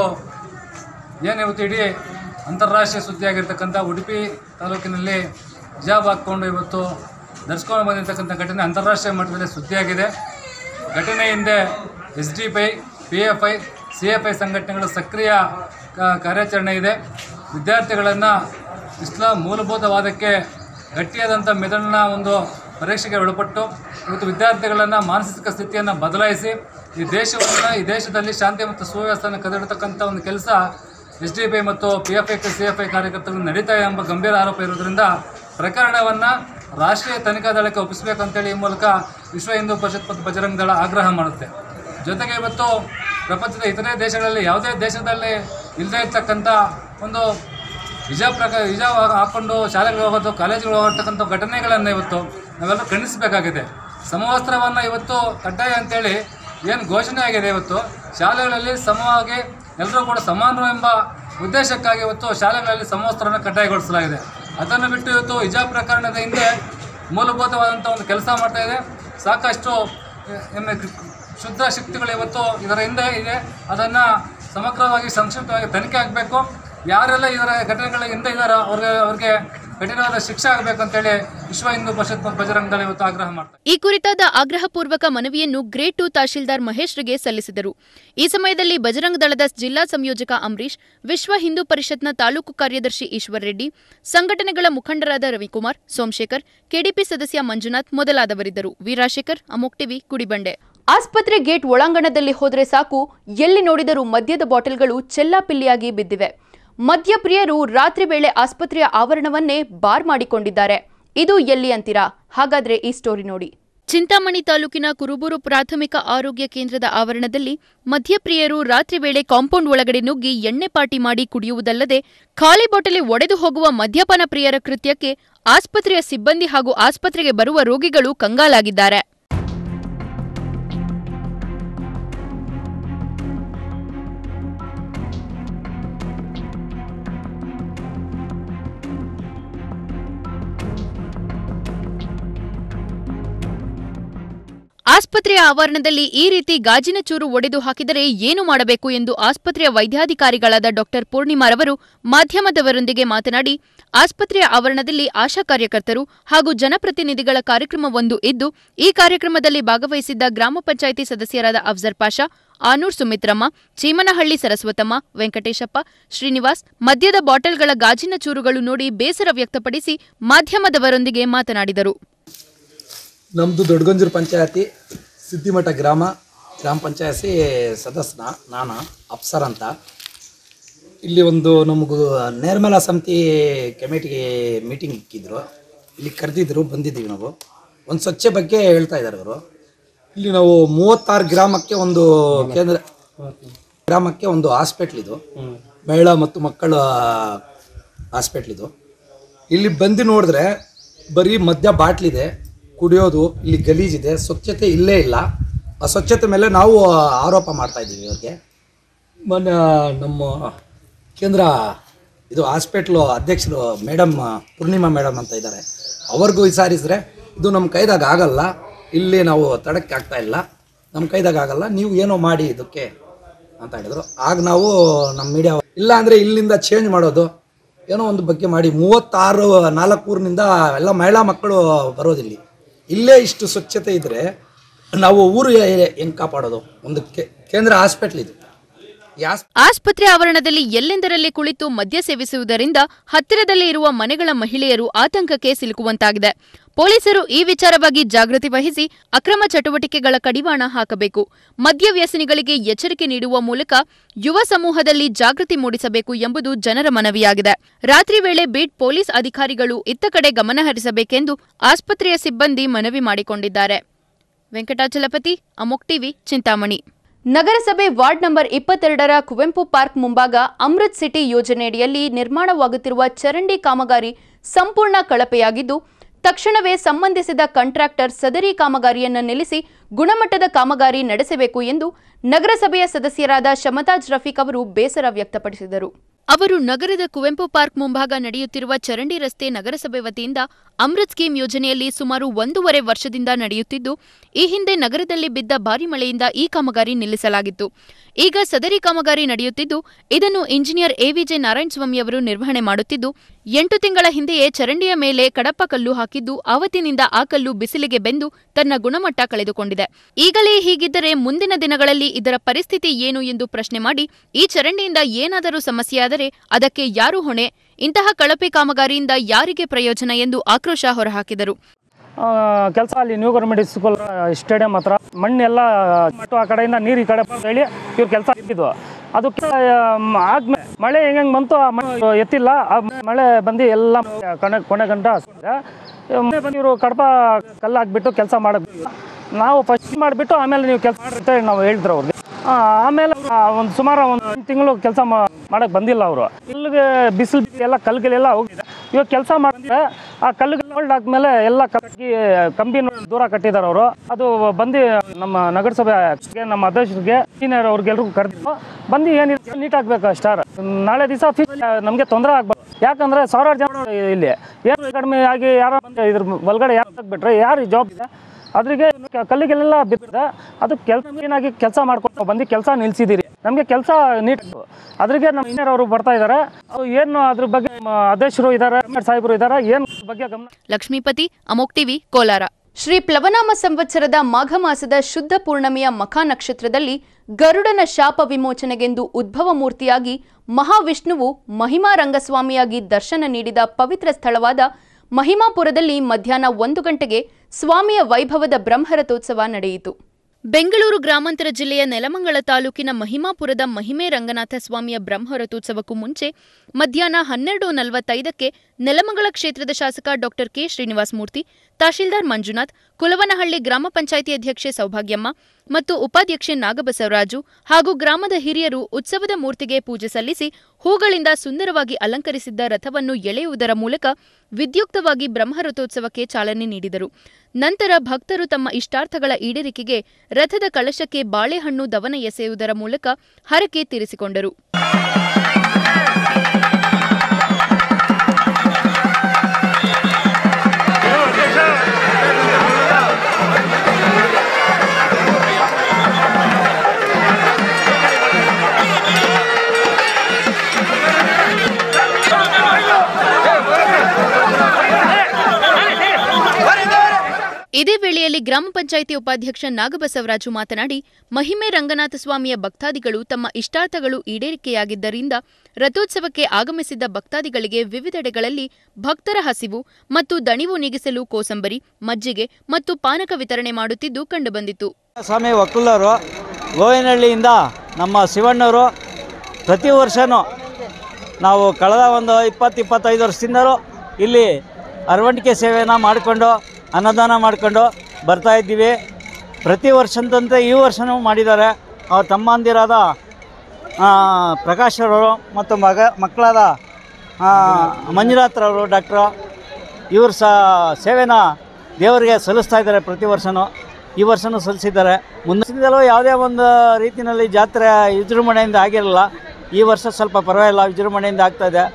ಇವತ್ತು ಇಡೀ ಅಂತಾರಾಷ್ಟ್ರೀಯ ಸುದ್ದಿಯಾಗಿರ್ತಕ್ಕಂಥ ಉಡುಪಿ ತಾಲೂಕಿನಲ್ಲಿ ಹಿಜಾಬ್ ಹಾಕ್ಕೊಂಡು ಇವತ್ತು ಧರಿಸ್ಕೊಂಡು ಬಂದಿರತಕ್ಕಂಥ ಘಟನೆ ಅಂತಾರಾಷ್ಟ್ರೀಯ ಮಟ್ಟದಲ್ಲಿ ಸುದ್ದಿಯಾಗಿದೆ. ಘಟನೆ ಹಿಂದೆ SDPI, PFI, CFI ಸಂಘಟನೆಗಳ ಸಕ್ರಿಯ ಕಾರ್ಯಾಚರಣೆ ಇದೆ. ವಿದ್ಯಾರ್ಥಿಗಳನ್ನು ಇಸ್ಲಾಂ ಮೂಲಭೂತವಾದಕ್ಕೆ ಗಟ್ಟಿಯಾದಂಥ ಮೆದುಳಿನ ಒಂದು ಪರೀಕ್ಷೆಗೆ ಒಳಪಟ್ಟು ಇವತ್ತು ವಿದ್ಯಾರ್ಥಿಗಳನ್ನು ಮಾನಸಿಕ ಸ್ಥಿತಿಯನ್ನು ಬದಲಾಯಿಸಿ ಈ ದೇಶದಲ್ಲಿ ಶಾಂತಿ ಮತ್ತು ಸುವ್ಯವಸ್ಥೆಯನ್ನು ಕದಡತಕ್ಕಂಥ ಒಂದು ಕೆಲಸ SDPI ಮತ್ತು PFI, CFI ಕಾರ್ಯಕರ್ತರು ನಡೀತಾ ಎಂಬ ಗಂಭೀರ ಆರೋಪ ಇರುವುದರಿಂದ ಪ್ರಕರಣವನ್ನು ರಾಷ್ಟ್ರೀಯ ತನಿಖಾ ದಳಕ್ಕೆ ಒಪ್ಪಿಸಬೇಕಂತೇಳಿ ಈ ಮೂಲಕ ವಿಶ್ವ ಹಿಂದೂ ಪರಿಷತ್ ಮತ್ತು ಬಜರಂಗ ದಳ ಆಗ್ರಹ ಮಾಡುತ್ತೆ. ಜೊತೆಗೆ ಇವತ್ತು ಪ್ರಪಂಚದ ಇತರೆ ದೇಶಗಳಲ್ಲಿ ಯಾವುದೇ ದೇಶದಲ್ಲಿ ಇಲ್ಲದೇ ಇರ್ತಕ್ಕಂಥ ಒಂದು ಹಿಜಾಬ್ ಹಾಕ್ಕೊಂಡು ಶಾಲೆಗಳಿಗೆ ಹೋಗೋದು, ಕಾಲೇಜುಗಳಿಗೆ ಹೋಗತಕ್ಕಂಥ ಘಟನೆಗಳನ್ನು ಇವತ್ತು ನಾವೆಲ್ಲರೂ ಖಂಡಿಸಬೇಕಾಗಿದೆ. ಸಮವಸ್ತ್ರವನ್ನು ಇವತ್ತು ಕಡ್ಡಾಯ ಅಂತೇಳಿ ಏನು ಘೋಷಣೆ ಆಗಿದೆ, ಇವತ್ತು ಶಾಲೆಗಳಲ್ಲಿ ಸಮವಾಗಿ ಎಲ್ಲರೂ ಕೂಡ ಸಮಾನರು ಎಂಬ ಉದ್ದೇಶಕ್ಕಾಗಿ ಇವತ್ತು ಶಾಲೆಗಳಲ್ಲಿ ಸಮವಸ್ತ್ರವನ್ನು ಕಡ್ಡಾಯಗೊಳಿಸಲಾಗಿದೆ. ಅದನ್ನು ಬಿಟ್ಟು ಇವತ್ತು ಹಿಜಾಬ್ ಪ್ರಕರಣದ ಹಿಂದೆ ಮೂಲಭೂತವಾದಂಥ ಒಂದು ಕೆಲಸ ಮಾಡ್ತಾಯಿದೆ. ಸಾಕಷ್ಟು ಶುದ್ಧ ಶಕ್ತಿಗಳು ಇವತ್ತು ಇದರ ಹಿಂದೆ ಇದೆ. ಅದನ್ನು ಸಮಗ್ರವಾಗಿ ಸಂಕ್ಷಿಪ್ತವಾಗಿ ತನಿಖೆ ಆಗಬೇಕು. ಯಾರೆಲ್ಲ ಇದರ ಘಟನೆಗಳ ಹಿಂದೆ ಇದ್ದಾರೋ ಅವ್ರಿಗೆ ಕಠಿಣವಾದ ಶಿಕ್ಷೆ ಆಗಬೇಕು ಅಂತೇಳಿ ವಿಶ್ವ ಹಿಂದೂ ಪರಿಷತ್ ಬಜರಂಗ ದಳ ಇವತ್ತು ಆಗ್ರಹ ಮಾಡ್ತಾರೆ. ಈ ಕುರಿತಾದ ಆಗ್ರಹಪೂರ್ವಕ ಮನವಿಯನ್ನು ಗ್ರೇಡ್ 2 ತಹಶೀಲ್ದಾರ್ ಮಹೇಶ್ರಿಗೆ ಸಲ್ಲಿಸಿದರು. ಈ ಸಮಯದಲ್ಲಿ ಬಜರಂಗ ದಳದ ಜಿಲ್ಲಾ ಸಂಯೋಜಕ ಅಂಬರೀಶ್, ವಿಶ್ವ ಹಿಂದೂ ಪರಿಷತ್ನ ತಾಲೂಕು ಕಾರ್ಯದರ್ಶಿ ಈಶ್ವರ್ ರೆಡ್ಡಿ, ಸಂಘಟನೆಗಳ ಮುಖಂಡರಾದ ರವಿಕುಮಾರ್, ಸೋಮಶೇಖರ್, ಕೆಡಿಪಿ ಸದಸ್ಯ ಮಂಜುನಾಥ್ ಮೊದಲಾದವರಿದ್ದರು. ವೀರಾಶೇಖರ್, ಅಮೋಕ್ ಟಿವಿ, ಗುಡಿಬಂಡೆ. ಆಸ್ಪತ್ರೆ ಗೇಟ್ ಒಳಾಂಗಣದಲ್ಲಿ ಹೋದರೆ ಸಾಕು, ಎಲ್ಲಿ ನೋಡಿದರೂ ಮದ್ಯದ ಬಾಟಲ್ಗಳು ಚೆಲ್ಲಾಪಿಲ್ಲಿಯಾಗಿ ಬಿದ್ದಿವೆ. ಮದ್ಯಪ್ರಿಯರು ರಾತ್ರಿ ವೇಳೆ ಆಸ್ಪತ್ರೆಯ ಆವರಣವನ್ನೇ ಬಾರ್ ಮಾಡಿಕೊಂಡಿದ್ದಾರೆ. ಇದು ಎಲ್ಲಿ ಅಂತೀರಾ? ಹಾಗಾದ್ರೆ ಈ ಸ್ಟೋರಿ ನೋಡಿ. ಚಿಂತಾಮಣಿ ತಾಲೂಕಿನ ಕುರುಬೂರು ಪ್ರಾಥಮಿಕ ಆರೋಗ್ಯ ಕೇಂದ್ರದ ಆವರಣದಲ್ಲಿ ಮದ್ಯಪ್ರಿಯರು ರಾತ್ರಿ ವೇಳೆ ಕಾಂಪೌಂಡ್ ಒಳಗಡೆ ನುಗ್ಗಿ ಎಣ್ಣೆ ಪಾರ್ಟಿ ಮಾಡಿ ಕುಡಿಯುವುದಲ್ಲದೆ ಖಾಲಿ ಬಾಟಲಿ ಒಡೆದು ಹೋಗುವ ಮದ್ಯಪಾನ ಪ್ರಿಯರ ಕೃತ್ಯಕ್ಕೆ ಆಸ್ಪತ್ರೆಯ ಸಿಬ್ಬಂದಿ ಹಾಗೂ ಆಸ್ಪತ್ರೆಗೆ ಬರುವ ರೋಗಿಗಳು ಕಂಗಾಲಾಗಿದ್ದಾರೆ. ಆಸ್ಪತ್ರೆಯ ಆವರಣದಲ್ಲಿ ಈ ರೀತಿ ಗಾಜಿನ ಚೂರು ಒಡೆದು ಹಾಕಿದರೆ ಏನು ಮಾಡಬೇಕು ಎಂದು ಆಸ್ಪತ್ರೆಯ ವೈದ್ಯಾಧಿಕಾರಿಗಳಾದ ಡಾಕ್ಟರ್ ಪೂರ್ಣಿಮಾರವರು ಮಾಧ್ಯಮದವರೊಂದಿಗೆ ಮಾತನಾಡಿ, ಆಸ್ಪತ್ರೆಯ ಆವರಣದಲ್ಲಿ ಆಶಾ ಕಾರ್ಯಕರ್ತರು ಹಾಗೂ ಜನಪ್ರತಿನಿಧಿಗಳ ಕಾರ್ಯಕ್ರಮವೊಂದು ಇದ್ದು, ಈ ಕಾರ್ಯಕ್ರಮದಲ್ಲಿ ಭಾಗವಹಿಸಿದ್ದ ಗ್ರಾಮ ಪಂಚಾಯಿತಿ ಸದಸ್ಯರಾದ ಅಫ್ಜರ್ ಪಾಷಾ, ಆನೂರ್ ಸುಮಿತ್ರಮ್ಮ, ಚೀಮನಹಳ್ಳಿ ಸರಸ್ವತಮ್ಮ, ವೆಂಕಟೇಶಪ್ಪ, ಶ್ರೀನಿವಾಸ್ ಮದ್ಯದ ಬಾಟಲ್ಗಳ ಗಾಜಿನ ಚೂರುಗಳು ನೋಡಿ ಬೇಸರ ವ್ಯಕ್ತಪಡಿಸಿ ಮಾಧ್ಯಮದವರೊಂದಿಗೆ ಮಾತನಾಡಿದರು. ನಮ್ಮದು ದೊಡ್ಡಗಂಜೂರು ಪಂಚಾಯತಿ ಸಿದ್ದಿಮಠ ಗ್ರಾಮ ಪಂಚಾಯತಿ ಸದಸ್ಯನ ನಾನು ಅಫ್ಸರ್ ಅಂತ. ಇಲ್ಲಿ ಒಂದು ನಮಗೂ ನೇರ್ಮಲ ಸಮಿತಿ ಕಮಿಟಿಗೆ ಮೀಟಿಂಗ್ ಇಕ್ಕಿದ್ರು. ಇಲ್ಲಿ ಕರೆದಿದ್ರು, ಬಂದಿದ್ದೀವಿ ನಾವು. ಒಂದು ಸ್ವಚ್ಛ ಬಗ್ಗೆ ಹೇಳ್ತಾ ಇದ್ದಾರೆ ಅವರು. ಇಲ್ಲಿ ನಾವು 36 ಗ್ರಾಮಕ್ಕೆ ಒಂದು ಕೇಂದ್ರ, ಗ್ರಾಮಕ್ಕೆ ಒಂದು ಹಾಸ್ಪಿಟ್ಲಿದು, ಮಹಿಳಾ ಮತ್ತು ಮಕ್ಕಳ ಹಾಸ್ಪಿಟ್ಲಿದು. ಇಲ್ಲಿ ಬಂದು ನೋಡಿದ್ರೆ ಬರೀ ಮದ್ಯ ಬಾಟ್ಲಿದೆ, ಕುಡಿಯೋದು, ಇಲ್ಲಿ ಗಲೀಜಿದೆ, ಸ್ವಚ್ಛತೆ ಇಲ್ಲೇ ಇಲ್ಲ. ಆ ಸ್ವಚ್ಛತೆ ಮೇಲೆ ನಾವು ಆರೋಪ ಮಾಡ್ತಾ ಇದ್ದೀವಿ ಅವ್ರಿಗೆ. ಮೊನ್ನೆ ನಮ್ಮ ಕೇಂದ್ರ ಇದು ಹಾಸ್ಪಿಟ್ಲು ಅಧ್ಯಕ್ಷರು ಮೇಡಮ್ ಪೂರ್ಣಿಮಾ ಮೇಡಮ್ ಅಂತ ಇದ್ದಾರೆ, ಅವ್ರಿಗೂ ವಿಚಾರಿಸಿದ್ರೆ ಇದು ನಮ್ಮ ಕೈದಾಗ ಆಗಲ್ಲ, ಇಲ್ಲಿ ನಾವು ತಡಕ್ಕೆ ಆಗ್ತಾ ಇಲ್ಲ, ನಮ್ಮ ಕೈದಾಗ ಆಗಲ್ಲ, ನೀವು ಏನೋ ಮಾಡಿ ಇದಕ್ಕೆ ಅಂತ ಹೇಳಿದ್ರು. ಆಗ ನಾವು ನಮ್ಮ ಮೀಡಿಯಾ ಇಲ್ಲ ಅಂದರೆ ಇಲ್ಲಿಂದ ಚೇಂಜ್ ಮಾಡೋದು, ಏನೋ ಒಂದು ಬಗ್ಗೆ ಮಾಡಿ. 36 ಊರಿನಿಂದ ಎಲ್ಲ ಮಹಿಳಾ ಮಕ್ಕಳು ಬರೋದಿಲ್ಲಿ. ಇಲ್ಲೇ ಇಷ್ಟು ಸ್ವಚ್ಛತೆ ಇದ್ದರೆ ನಾವು ಊರು ಹೆಂಗೆ ಕಾಪಾಡೋದು? ಒಂದು ಕೇಂದ್ರ ಹಾಸ್ಪಿಟ್ಲ್ ಇದು. ಆಸ್ಪತ್ರೆ ಆವರಣದಲ್ಲಿ ಎಲ್ಲೆಂದರಲ್ಲಿ ಕುಳಿತು ಮದ್ಯ ಸೇವಿಸುವುದರಿಂದ ಹತ್ತಿರದಲ್ಲೇ ಇರುವ ಮನೆಗಳ ಮಹಿಳೆಯರು ಆತಂಕಕ್ಕೆ ಸಿಲುಕುವಂತಾಗಿದೆ. ಪೊಲೀಸರು ಈ ವಿಚಾರವಾಗಿ ಜಾಗೃತಿ ವಹಿಸಿ ಅಕ್ರಮ ಚಟುವಟಿಕೆಗಳ ಕಡಿವಾಣ ಹಾಕಬೇಕು. ಮದ್ಯ ವ್ಯಸನಿಗಳಿಗೆ ಎಚ್ಚರಿಕೆ ನೀಡುವ ಮೂಲಕ ಯುವ ಸಮೂಹದಲ್ಲಿ ಜಾಗೃತಿ ಮೂಡಿಸಬೇಕು ಎಂಬುದು ಜನರ ಮನವಿಯಾಗಿದೆ. ರಾತ್ರಿ ವೇಳೆ ಬೀಟ್ ಪೊಲೀಸ್ ಅಧಿಕಾರಿಗಳು ಇತ್ತ ಕಡೆ ಗಮನಹರಿಸಬೇಕೆಂದು ಆಸ್ಪತ್ರೆಯ ಸಿಬ್ಬಂದಿ ಮನವಿ ಮಾಡಿಕೊಂಡಿದ್ದಾರೆ. ವೆಂಕಟಾಚಲಪತಿ, ಅಮೋಕ್ ಟಿವಿ, ಚಿಂತಾಮಣಿ. ನಗರಸಭೆ ವಾರ್ಡ್ ನಂಬರ್ 22ರ ಕುವೆಂಪು ಪಾರ್ಕ್ ಮುಂಭಾಗ ಅಮೃತ್ ಸಿಟಿ ಯೋಜನೆಯಡಿಯಲ್ಲಿ ನಿರ್ಮಾಣವಾಗುತ್ತಿರುವ ಚರಂಡಿ ಕಾಮಗಾರಿ ಸಂಪೂರ್ಣ ಕಳಪೆಯಾಗಿದ್ದು, ತಕ್ಷಣವೇ ಸಂಬಂಧಿಸಿದ ಕಾಂಟ್ರಾಕ್ಟರ್ ಸದರಿ ಕಾಮಗಾರಿಯನ್ನು ನಿಲ್ಲಿಸಿ ಗುಣಮಟ್ಟದ ಕಾಮಗಾರಿ ನಡೆಸಬೇಕು ಎಂದು ನಗರಸಭೆಯ ಸದಸ್ಯರಾದ ಶಮತಾಜ್ ರಫೀಕ್ ಅವರು ಬೇಸರ ವ್ಯಕ್ತಪಡಿಸಿದರು. ಅವರು ನಗರದ ಕುವೆಂಪು ಪಾರ್ಕ್ ಮುಂಭಾಗ ನಡೆಯುತ್ತಿರುವ ಚರಂಡಿ ರಸ್ತೆ ನಗರಸಭೆ ವತಿಯಿಂದ ಅಮೃತ್ ಸ್ಕೀಮ್ ಯೋಜನೆಯಲ್ಲಿ ಸುಮಾರು 1.5 ವರ್ಷದಿಂದ ನಡೆಯುತ್ತಿದ್ದು, ಈ ಹಿಂದೆ ನಗರದಲ್ಲಿ ಬಿದ್ದ ಭಾರಿ ಮಳೆಯಿಂದ ಈ ಕಾಮಗಾರಿ ನಿಲ್ಲಿಸಲಾಗಿತ್ತು. ಈಗ ಸದರಿ ಕಾಮಗಾರಿ ನಡೆಯುತ್ತಿದ್ದು, ಇದನ್ನು ಇಂಜಿನಿಯರ್ ಎವಿಜೆ ನಾರಾಯಣಸ್ವಾಮಿಯವರು ನಿರ್ವಹಣೆ ಮಾಡುತ್ತಿದ್ದು, 8 ತಿಂಗಳ ಹಿಂದೆಯೇ ಚರಂಡಿಯ ಮೇಲೆ ಕಡಪ ಕಲ್ಲು ಹಾಕಿದ್ದು, ಆವತ್ತಿನಿಂದ ಆ ಕಲ್ಲು ಬಿಸಿಲಿಗೆ ಬೆಂದು ತನ್ನ ಗುಣಮಟ್ಟ ಕಳೆದುಕೊಂಡಿದೆ. ಈಗಲೇ ಹೀಗಿದ್ದರೆ ಮುಂದಿನ ದಿನಗಳಲ್ಲಿ ಇದರ ಪರಿಸ್ಥಿತಿ ಏನು ಎಂದು ಪ್ರಶ್ನೆ ಮಾಡಿ, ಈ ಚರಂಡಿಯಿಂದ ಏನಾದರೂ ಸಮಸ್ಯೆಯಾದರೆ ಅದಕ್ಕೆ ಯಾರು ಹೊಣೆ? ಇಂತಹ ಕಳಪೆ ಕಾಮಗಾರಿಯಿಂದ ಯಾರಿಗೆ ಪ್ರಯೋಜನ ಎಂದು ಆಕ್ರೋಶ ಹೊರಹಾಕಿದರು. ಕೆಲಸ ಅಲ್ಲಿ ನ್ಯೂ ಗೌರ್ಮೆಂಟ್ ಸ್ಕೂಲ್ ಸ್ಟೇಡಿಯಂ ಹತ್ರ ಮಣ್ಣೆಲ್ಲ ಆ ಕಡೆಯಿಂದ ನೀರು ಈ ಕಡೆ ಹೇಳಿ ಇವ್ರು ಕೆಲಸ ಇದ್ದಿದ್ದು. ಅದು ಆದ್ಮೇಲೆ ಮಳೆ ಹೆಂಗೆ ಬಂತು, ಆ ಮಣ್ಣು ಎತ್ತಿಲ್ಲ. ಆ ಮಳೆ ಬಂದು ಎಲ್ಲ ಕೊನೆ ಗಂಟ ಬಂದು ಇವರು ಕಡಪ ಕಲ್ಲು ಹಾಕ್ಬಿಟ್ಟು ಕೆಲಸ ಮಾಡಬೇಕು. ನಾವು ಫಸ್ಟ್ ಮಾಡಿಬಿಟ್ಟು ಆಮೇಲೆ ನೀವು ಕೆಲಸ ಮಾಡುತ್ತೆ ನಾವು ಹೇಳಿದ್ರು ಅವ್ರಿಗೆ. ಆಮೇಲೆ ಒಂದು ಸುಮಾರು ಒಂದು ತಿಂಗಳು ಕೆಲಸ ಮಾಡೋಕ್ಕೆ ಬಂದಿಲ್ಲ ಅವರು. ಇಲ್ಲಿಗೆ ಬಿಸಿಲು ಎಲ್ಲ ಕಲ್ಗೆಲ್ಲ ಹೋಗಿದೆ. ಇವಾಗ ಕೆಲಸ ಮಾಡಿದ್ರೆ ಆ ಕಲ್ಲಿಗೆ ಹೋಲ್ಡ್ ಆದ್ಮೇಲೆ ಎಲ್ಲ ಕಟ್ಟಿ ಕಂಬಿನ ದೂರ ಕಟ್ಟಿದ್ದಾರೆ ಅವರು. ಅದು ಬಂದು ನಮ್ಮ ನಗರಸಭೆ ನಮ್ಮ ಅಧ್ಯಕ್ಷರಿಗೆ ಸೀನಿಯರ್ ಅವ್ರಿಗೆಲ್ರಿಗೂ ಕರೆದಿದ್ದು ಬಂದು ಏನಿದೆ ನೀಟ್ ಆಗಬೇಕು ಸ್ಟಾರ್. ನಾಳೆ ದಿವಸ ನಮಗೆ ತೊಂದರೆ ಆಗ್ಬಾರ್ದು. ಯಾಕಂದರೆ ಸಾವಿರಾರು ಜನ ಇಲ್ಲಿ ಏನು ಕಡಿಮೆ ಆಗಿ ಯಾರೋ ಇದ್ರ ಒಳಗಡೆ ಯಾರು ಬಿಟ್ರೆ ಯಾರು ಜಾಬ್ ಇದೆ ಅದ್ರಿಗೆ ಕಲ್ಲಿಗೆಲ್ಲ ಬಿದ್ದಿದೆ. ಅದು ಏನಾಗಿ ಕೆಲಸ ಮಾಡ್ಕೊಂಡು ಬಂದು ಕೆಲಸ ನಿಲ್ಲಿಸಿದ್ದೀರಿ. ನಮಗೆ ಕೆಲಸ ನೀಟ್ ಅದ್ರಿಗೆ ನಮ್ಮ ಇಂಜಿನಿಯರ್ ಅವರು ಬರ್ತಾ ಇದ್ದಾರೆ. ಅದು ಏನು ಅದ್ರ ಬಗ್ಗೆ ಅಧ್ಯಕ್ಷರು ಇದ್ದಾರೆ, ಸಾಹೇಬರು ಇದ್ದಾರೆ, ಏನು ಬಗ್ಗೆ ಗಮನ. ಲಕ್ಷ್ಮೀಪತಿ, ಅಮೋಕ್ ಟಿವಿ, ಕೋಲಾರ. ಶ್ರೀ ಪ್ಲವನಾಮ ಸಂವತ್ಸರದ ಮಾಘ ಮಾಸದ ಶುದ್ಧ ಪೂರ್ಣಮಿಯ ಮಖಾ ನಕ್ಷತ್ರದಲ್ಲಿ ಗರುಡನ ಶಾಪ ವಿಮೋಚನೆಗೆಂದು ಉದ್ಭವ ಮೂರ್ತಿಯಾಗಿ ಮಹಾವಿಷ್ಣುವು ಮಹಿಮಾ ರಂಗಸ್ವಾಮಿಯಾಗಿ ದರ್ಶನ ನೀಡಿದ ಪವಿತ್ರ ಸ್ಥಳವಾದ ಮಹಿಮಾಪುರದಲ್ಲಿ ಮಧ್ಯಾಹ್ನ 1 ಗಂಟೆಗೆ ಸ್ವಾಮಿಯ ವೈಭವದ ಬ್ರಹ್ಮರಥೋತ್ಸವ ನಡೆಯಿತು. ಬೆಂಗಳೂರು ಗ್ರಾಮಾಂತರ ಜಿಲ್ಲೆಯ ನೆಲಮಂಗಲ ತಾಲೂಕಿನ ಮಹಿಮಾಪುರದ ಮಹಿಮೆ ರಂಗನಾಥ ಸ್ವಾಮಿಯ ಬ್ರಹ್ಮರಥೋತ್ಸವಕ್ಕೂ ಮುಂಚೆ ಮಧ್ಯಾಹ್ನ 12:45ಕ್ಕೆ ನೆಲಮಂಗಲ ಕ್ಷೇತ್ರದ ಶಾಸಕ ಡಾ ಕೆ ಶ್ರೀನಿವಾಸ ಮೂರ್ತಿ, ತಹಶೀಲ್ದಾರ್ ಮಂಜುನಾಥ್, ಕುಲವನಹಳ್ಳಿ ಗ್ರಾಮ ಪಂಚಾಯಿತಿ ಅಧ್ಯಕ್ಷೆ ಸೌಭಾಗ್ಯಮ್ಮ ಮತ್ತು ಉಪಾಧ್ಯಕ್ಷೆ ನಾಗಬಸವರಾಜು ಹಾಗೂ ಗ್ರಾಮದ ಹಿರಿಯರು ಉತ್ಸವದ ಮೂರ್ತಿಗೆ ಪೂಜೆ ಸಲ್ಲಿಸಿ ಹೂಗಳಿಂದ ಸುಂದರವಾಗಿ ಅಲಂಕರಿಸಿದ್ದ ರಥವನ್ನು ಎಳೆಯುವುದರ ಮೂಲಕ ವಿದ್ಯುಕ್ತವಾಗಿ ಬ್ರಹ್ಮರಥೋತ್ಸವಕ್ಕೆ ಚಾಲನೆ ನೀಡಿದರು. ನಂತರ ಭಕ್ತರು ತಮ್ಮ ಇಷ್ಟಾರ್ಥಗಳ ಈಡೇರಿಕೆಗೆ ರಥದ ಕಳಶಕ್ಕೆ ಬಾಳೆಹಣ್ಣು ದವನ ಎಸೆಯುವುದರ ಮೂಲಕ ಹರಕೆ ತೀರಿಸಿಕೊಂಡರು. ಇದೇ ವೇಳೆಯಲ್ಲಿ ಗ್ರಾಮ ಪಂಚಾಯಿತಿ ಉಪಾಧ್ಯಕ್ಷ ನಾಗಬಸವರಾಜು ಮಾತನಾಡಿ, ಮಹಿಮೆ ರಂಗನಾಥ ಸ್ವಾಮಿಯ ಭಕ್ತಾದಿಗಳು ತಮ್ಮ ಇಷ್ಟಾರ್ಥಗಳು ಈಡೇರಿಕೆಯಾಗಿದ್ದರಿಂದ ರಥೋತ್ಸವಕ್ಕೆ ಆಗಮಿಸಿದ್ದ ಭಕ್ತಾದಿಗಳಿಗೆ ವಿವಿಧೆಡೆಗಳಲ್ಲಿ ಭಕ್ತರ ಹಸಿವು ಮತ್ತು ದಣಿವು ನೀಗಿಸಲು ಕೋಸಂಬರಿ, ಮಜ್ಜಿಗೆ ಮತ್ತು ಪಾನಕ ವಿತರಣೆ ಮಾಡುತ್ತಿದ್ದು ಕಂಡುಬಂದಿತು. ಸ್ವಾಮಿ ಒಕ್ಕಲರು ಗೋವಿನಹಳ್ಳಿಯಿಂದ ನಮ್ಮ ಶಿವಣ್ಣವರು ಪ್ರತಿ ವರ್ಷವೂ ನಾವು ಕಳೆದ ಒಂದು 20-25 ವರ್ಷದಿಂದಲೂ ಇಲ್ಲಿ ಅರವಣಿಕೆ ಸೇವೆಯನ್ನು ಮಾಡಿಕೊಂಡು ಅನ್ನದಾನ ಮಾಡಿಕೊಂಡು ಬರ್ತಾಯಿದ್ದೀವಿ. ಪ್ರತಿ ವರ್ಷದಂತೆ ಈ ವರ್ಷವೂ ಮಾಡಿದ್ದಾರೆ. ಅವ್ರ ತಮ್ಮಂದಿರಾದ ಪ್ರಕಾಶರವರು ಮತ್ತು ಮಕ್ಕಳಾದ ಮಂಜುನಾಥ್ರವರು ಡಾಕ್ಟ್ರು ಇವ್ರ ಸೇವೆನ ದೇವರಿಗೆ ಸಲ್ಲಿಸ್ತಾ ಇದ್ದಾರೆ. ಪ್ರತಿ ವರ್ಷವೂ ಈ ವರ್ಷವೂ ಸಲ್ಲಿಸಿದ್ದಾರೆ. ಮುಂದಿನದಲ್ಲೂ ಯಾವುದೇ ಒಂದು ರೀತಿಯಲ್ಲಿ ಜಾತ್ರೆ ವಿಜೃಂಭಣೆಯಿಂದ ಆಗಿರಲಿಲ್ಲ. ಈ ವರ್ಷ ಸ್ವಲ್ಪ ಪರವಾಗಿಲ್ಲ, ವಿಜೃಂಭಣೆಯಿಂದ ಆಗ್ತಾಯಿದೆ.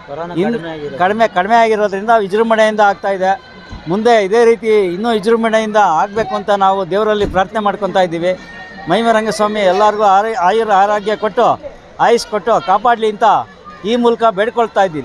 ಕಡಿಮೆ ಆಗಿರೋದ್ರಿಂದ ವಿಜೃಂಭಣೆಯಿಂದ ಆಗ್ತಾಯಿದೆ. ಮುಂದೆ ಇದೇ ರೀತಿ ಇನ್ನೂ ವಿಜೃಂಭಣೆಯಿಂದ ಆಗಬೇಕು ಅಂತ ನಾವು ದೇವರಲ್ಲಿ ಪ್ರಾರ್ಥನೆ ಮಾಡ್ಕೊತಾ ಇದ್ದೀವಿ. ಮಹಿಮೆ ರಂಗಸ್ವಾಮಿ ಎಲ್ಲರಿಗೂ ಆರೋಗ್ಯ ಕೊಟ್ಟು ಆಯುಷ್ ಕೊಟ್ಟು ಕಾಪಾಡಲಿ ಅಂತ ಈ ಮೂಲಕ ಬೇಡ್ಕೊಳ್ತಾ ಇದ್ದೀವಿ.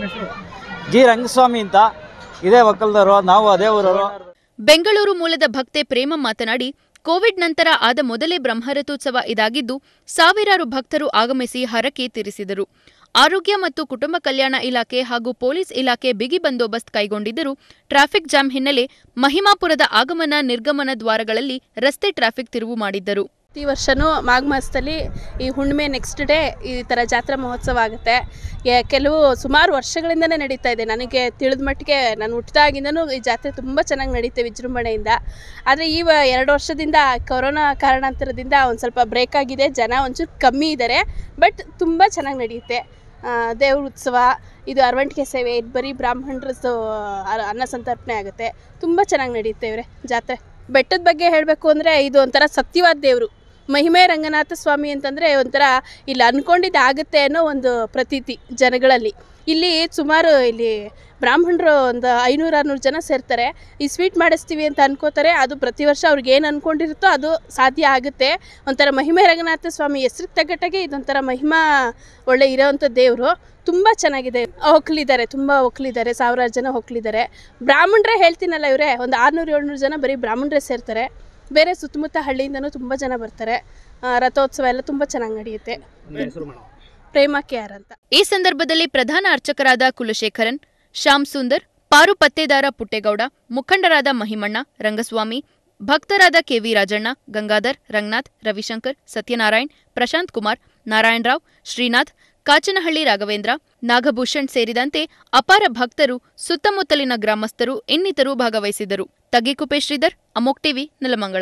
ಜಿ ರಂಗಸ್ವಾಮಿ ಅಂತ ಇದೇ ಒಕ್ಕಲ್ದವರು, ನಾವು ಅದೇ ಊರವರು. ಬೆಂಗಳೂರು ಮೂಲದ ಭಕ್ತೆ ಪ್ರೇಮ ಮಾತನಾಡಿ, ಕೋವಿಡ್ ನಂತರ ಆದ ಮೊದಲೇ ಬ್ರಹ್ಮರಥೋತ್ಸವ ಇದಾಗಿದ್ದು ಸಾವಿರಾರು ಭಕ್ತರು ಆಗಮಿಸಿ ಹರಕೆ ತೀರಿಸಿದರು. ಆರೋಗ್ಯ ಮತ್ತು ಕುಟುಂಬ ಕಲ್ಯಾಣ ಇಲಾಖೆ ಹಾಗೂ ಪೊಲೀಸ್ ಇಲಾಖೆ ಬಿಗಿ ಬಂದೋಬಸ್ತ್ ಕೈಗೊಂಡಿದ್ದರೂ ಟ್ರಾಫಿಕ್ ಜಾಮ್ ಹಿನ್ನೆಲೆ ಮಹಿಮಾಪುರದ ಆಗಮನ ನಿರ್ಗಮನ ದ್ವಾರಗಳಲ್ಲಿ ರಸ್ತೆ ಟ್ರಾಫಿಕ್ ತಿರುವು ಮಾಡಿದ್ದರು. ಪ್ರತಿ ವರ್ಷವೂ ಮಾಘ ಮಾಸದಲ್ಲಿ ಈ ಹುಣ್ಣಿಮೆ ನೆಕ್ಸ್ಟ್ ಡೇ ಈ ಥರ ಜಾತ್ರಾ ಮಹೋತ್ಸವ ಆಗುತ್ತೆ. ಸುಮಾರು ವರ್ಷಗಳಿಂದನೇ ನಡೀತಾ ಇದೆ. ನನಗೆ ತಿಳಿದ ಮಟ್ಟಿಗೆ ನಾನು ಹುಟ್ಟಿದಾಗಿಂದನೂ ಈ ಜಾತ್ರೆ ತುಂಬ ಚೆನ್ನಾಗಿ ನಡೀತೆ ವಿಜೃಂಭಣೆಯಿಂದ. ಆದರೆ ಈ 2 ವರ್ಷದಿಂದ ಕೊರೋನಾ ಕಾರಣಾಂತರದಿಂದ ಒಂದು ಸ್ವಲ್ಪ ಬ್ರೇಕ್ ಆಗಿದೆ. ಜನ ಒಂಚೂರು ಕಮ್ಮಿ ಇದ್ದಾರೆ, ಬಟ್ ತುಂಬ ಚೆನ್ನಾಗಿ ನಡೆಯುತ್ತೆ. ದೇವ್ರ ಉತ್ಸವ, ಇದು ಅರವಣಿಕೆ ಸೇವೆ, ಇದು ಬರೀ ಬ್ರಾಹ್ಮಣರದ್ದು ಅನ್ನ ಸಂತರ್ಪಣೆ ಆಗುತ್ತೆ. ತುಂಬ ಚೆನ್ನಾಗಿ ನಡೆಯುತ್ತೆ ಇವರೇ ಜಾತ್ರೆ. ಬೆಟ್ಟದ ಬಗ್ಗೆ ಹೇಳಬೇಕು ಅಂದರೆ ಇದು ಒಂಥರ ಸತ್ಯವಾದ ದೇವರು. ಮಹಿಮೆ ರಂಗನಾಥ ಸ್ವಾಮಿ ಅಂತಂದರೆ ಒಂಥರ ಇಲ್ಲಿ ಅಂದ್ಕೊಂಡಿದ್ದು ಆಗುತ್ತೆ ಅನ್ನೋ ಒಂದು ಪ್ರತೀತಿ ಜನಗಳಲ್ಲಿ. ಇಲ್ಲಿ ಸುಮಾರು ಇಲ್ಲಿ ಬ್ರಾಹ್ಮಣರು ಒಂದು 500-600 ಜನ ಸೇರ್ತಾರೆ. ಈ ಸ್ವೀಟ್ ಮಾಡಿಸ್ತೀವಿ ಅಂತ ಅನ್ಕೋತಾರೆ. ಅದು ಪ್ರತಿ ವರ್ಷ ಅವ್ರಿಗೆ ಏನು ಅಂದ್ಕೊಂಡಿರುತ್ತೋ ಅದು ಸಾಧ್ಯ ಆಗುತ್ತೆ. ಒಂಥರ ಮಹಿಮೆ ರಂಗನಾಥ ಸ್ವಾಮಿ ಹೆಸ್ರಿಗೆ ತగ్గಟ್ಟಾಗೆ ಇದೊಂಥರ ಮಹಿಮಾ ಒಳ್ಳೆ ಇರೋವಂಥ ದೇವರು. ತುಂಬ ಚೆನ್ನಾಗಿದೆ. ಹೊಕ್ಕಲಿದ್ದಾರೆ, ತುಂಬ ಹೊಕ್ಕಲಿದ್ದಾರೆ, ಸಾವಿರಾರು ಜನ ಹೊಕ್ಕಲಿದ್ದಾರೆ. ಬ್ರಾಹ್ಮಣರೇ ಹೇಳ್ತೀನಲ್ಲ ಇವರೇ, ಒಂದು 600-700 ಜನ ಬರೀ ಬ್ರಾಹ್ಮಣರೇ ಸೇರ್ತಾರೆ. ಬೇರೆ ಸುತ್ತಮುತ್ತ ಹಳ್ಳಿಯಿಂದನೂ ತುಂಬ ಜನ ಬರ್ತಾರೆ. ರಥೋತ್ಸವ ಎಲ್ಲ ತುಂಬ ಚೆನ್ನಾಗಿ ನಡೆಯುತ್ತೆ. ಪ್ರೇಮ KR ಅಂತ. ಈ ಸಂದರ್ಭದಲ್ಲಿ ಪ್ರಧಾನ ಅರ್ಚಕರಾದ ಕುಲಶೇಖರನ್, ಶ್ಯಾಮ್ ಸುಂದರ್, ಪಾರು ಪತ್ತೇದಾರ ಪುಟ್ಟೇಗೌಡ, ಮುಖಂಡರಾದ ಮಹಿಮಣ್ಣ, ರಂಗಸ್ವಾಮಿ, ಭಕ್ತರಾದ KV ರಾಜಣ್ಣ, ಗಂಗಾಧರ್, ರಂಗನಾಥ್, ರವಿಶಂಕರ್, ಸತ್ಯನಾರಾಯಣ್, ಪ್ರಶಾಂತ್ ಕುಮಾರ್, ನಾರಾಯಣರಾವ್, ಶ್ರೀನಾಥ್, ಕಾಚನಹಳ್ಳಿ ರಾಘವೇಂದ್ರ, ನಾಗಭೂಷಣ್ ಸೇರಿದಂತೆ ಅಪಾರ ಭಕ್ತರು, ಸುತ್ತಮುತ್ತಲಿನ ಗ್ರಾಮಸ್ಥರು ಇನ್ನಿತರು ಭಾಗವಹಿಸಿದರು. ತಗ್ಗಿಕುಪೆ ಶ್ರೀಧರ್, ಅಮೋಕ್ ಟಿವಿ, ನೆಲಮಂಗಲ.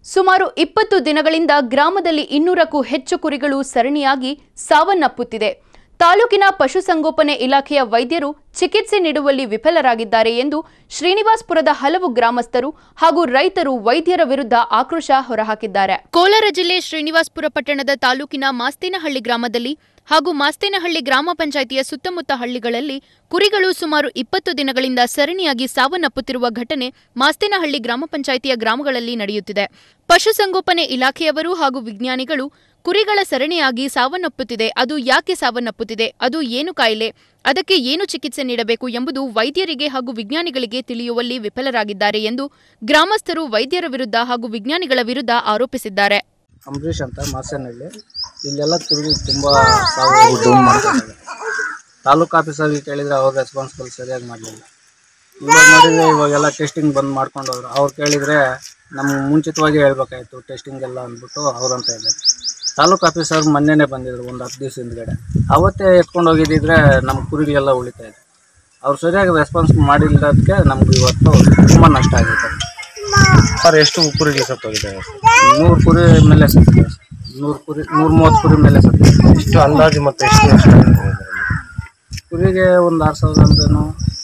ಸುಮಾರು 20 ದಿನಗಳಿಂದ ಗ್ರಾಮದಲ್ಲಿ 200ಕ್ಕೂ ಹೆಚ್ಚು ಕುರಿಗಳು ಸರಣಿಯಾಗಿ ಸಾವನ್ನಪ್ಪುತ್ತಿದೆ. ತಾಲೂಕಿನ ಪಶುಸಂಗೋಪನೆ ಇಲಾಖೆಯ ವೈದ್ಯರು ಚಿಕಿತ್ಸೆ ನೀಡುವಲ್ಲಿ ವಿಫಲರಾಗಿದ್ದಾರೆ ಎಂದು ಶ್ರೀನಿವಾಸಪುರದ ಹಲವು ಗ್ರಾಮಸ್ಥರು ಹಾಗೂ ರೈತರು ವೈದ್ಯರ ವಿರುದ್ಧ ಆಕ್ರೋಶ ಹೊರಹಾಕಿದ್ದಾರೆ. ಕೋಲಾರ ಜಿಲ್ಲೆ ಶ್ರೀನಿವಾಸಪುರ ಪಟ್ಟಣದ ತಾಲೂಕಿನ ಮಾಸ್ತೇನಹಳ್ಳಿ ಗ್ರಾಮದಲ್ಲಿ ಹಾಗೂ ಮಾಸ್ತೇನಹಳ್ಳಿ ಗ್ರಾಮ ಪಂಚಾಯಿತಿಯ ಸುತ್ತಮುತ್ತ ಹಳ್ಳಿಗಳಲ್ಲಿ ಕುರಿಗಳು ಸುಮಾರು 20 ದಿನಗಳಿಂದ ಸರಣಿಯಾಗಿ ಸಾವನ್ನಪ್ಪುತ್ತಿರುವ ಘಟನೆ ಮಾಸ್ತೇನಹಳ್ಳಿ ಗ್ರಾಮ ಪಂಚಾಯಿತಿಯ ಗ್ರಾಮಗಳಲ್ಲಿ ನಡೆಯುತ್ತಿದೆ. ಪಶುಸಂಗೋಪನೆ ಇಲಾಖೆಯವರು ಹಾಗೂ ವಿಜ್ಞಾನಿಗಳು ಕುರಿಗಳ ಸರಣಿಯಾಗಿ ಸಾವನ್ನಪ್ಪುತ್ತಿದೆ, ಅದು ಯಾಕೆ ಸಾವನ್ನಪ್ಪುತ್ತಿದೆ, ಅದು ಏನು ಕಾಯಿಲೆ, ಅದಕ್ಕೆ ಏನು ಚಿಕಿತ್ಸೆ ನೀಡಬೇಕು ಎಂಬುದು ವೈದ್ಯರಿಗೆ ಹಾಗೂ ವಿಜ್ಞಾನಿಗಳಿಗೆ ತಿಳಿಯುವಲ್ಲಿ ವಿಫಲರಾಗಿದ್ದಾರೆ ಎಂದು ಗ್ರಾಮಸ್ಥರು ವೈದ್ಯರ ವಿರುದ್ಧ ಹಾಗೂ ವಿಜ್ಞಾನಿಗಳ ವಿರುದ್ಧ ಆರೋಪಿಸಿದ್ದಾರೆ. ಅಂಬರೀಷ್ ಅಂತ ಮಾಸೇನಹಳ್ಳಿ, ಇಲ್ಲೆಲ್ಲ ತಿರುಗಿ ತುಂಬ ಸಾವು ಡೌನ್ ಮಾಡ್ತಿದ್ದಾರೆ. ತಾಲೂಕು ಆಫೀಸರ್ಗೆ ಕೇಳಿದರೆ ಅವ್ರ ರೆಸ್ಪಾನ್ಸಿಬಲ್ ಸರಿಯಾಗಿ ಮಾಡಲಿಲ್ಲ. ಇವಾಗ ನೋಡಿದರೆ ಇವಾಗೆಲ್ಲ ಟೆಸ್ಟಿಂಗ್ ಬಂದು ಮಾಡ್ಕೊಂಡವ್ರು. ಅವ್ರು ಕೇಳಿದರೆ ನಮ್ಗೆ ಮುಂಚಿತವಾಗಿ ಹೇಳ್ಬೇಕಾಯ್ತು ಟೆಸ್ಟಿಂಗ್ ಎಲ್ಲ ಅಂದ್ಬಿಟ್ಟು ಅವ್ರಂತ ಇದ್ದಾರೆ. ತಾಲೂಕು ಆಫೀಸರ್ ಮೊನ್ನೆನೇ ಬಂದಿದ್ರು, ಒಂದು 10 ದಿವಸ ಹಿಂದ್ಗಡೆ. ಅವತ್ತೇ ಎತ್ಕೊಂಡು ಹೋಗಿದ್ದಿದ್ರೆ ನಮ್ಮ ಕುರಿಗೆಲ್ಲ ಉಳಿತಾಯಿದೆ. ಅವ್ರು ಸರಿಯಾಗಿ ರೆಸ್ಪಾನ್ಸ್ ಮಾಡಿಲ್ಲದಕ್ಕೆ ನಮ್ಗೆ ಇವತ್ತು ತುಂಬ ನಷ್ಟ ಆಗಿದೆ. ಸರ್, ಎಷ್ಟು ಕುರಿಗೆ ಸತ್ತೋಗಿದ್ದಾವೆ? 100 ಕುರಿ ಮೇಲೆ ಸತ್ತಿದೆ. 130 ಕುರಿ ಮೇಲೆ ಸತ್ತಿದೆ. ಎಷ್ಟು ಅಂದಾಜು ಮತ್ತು ಎಷ್ಟು ನಷ್ಟ? ಕುರಿಗೆ ಒಂದು 6,000 ಅಂದ್ರೇನು